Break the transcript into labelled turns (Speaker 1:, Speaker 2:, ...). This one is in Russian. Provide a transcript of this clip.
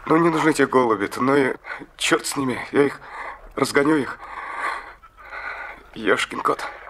Speaker 1: Ну, не нужны те голуби-то, ну и черт с ними, я их разгоню их. Ёшкин кот.